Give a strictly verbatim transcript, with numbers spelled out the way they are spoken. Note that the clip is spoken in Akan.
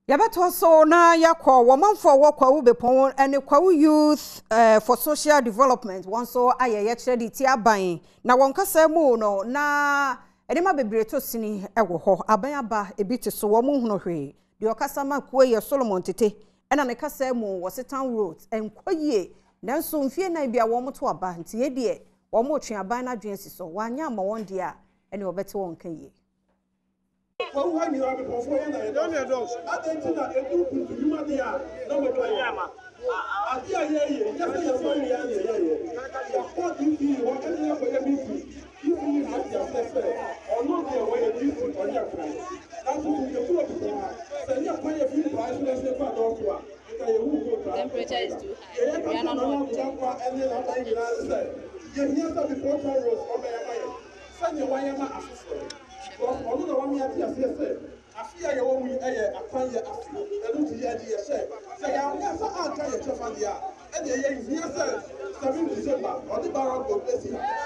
Yabato so na yakwa woman for wakwa ube pon and kwa youth uh, for social development one so aye ye chere di ti aban na won kasa mu no na edema bebre to sini ewo ho aban aba ebiti so wo mu hunu hwe de okasa ma kwa ye Solomon tete ena ne kasa mu wo Town Road enkoye nanso mfie na bia wo mo to aba nti ye de wo mo twe aban na dwen si so wanya ma won de a ene obete won kan ye. Well, when you have a performance, I don't know. I think that a group to human being, no matter what. I hear you, just as you're saying, you're forty feet, what can you have for your meeting? You feel like you're set, or not your way of using on your friend. That's what you're full of people. Send your point of view, I should have said, but also, temperature is too high. We are not going to and then I'm say, you're here to be four rows on my mind. Send your wire assistant. Although the one here said, I fear you won't be a fire after and to hear the say. Say, I'm not a try to find the and the year is seven December, or the barrel will bless you.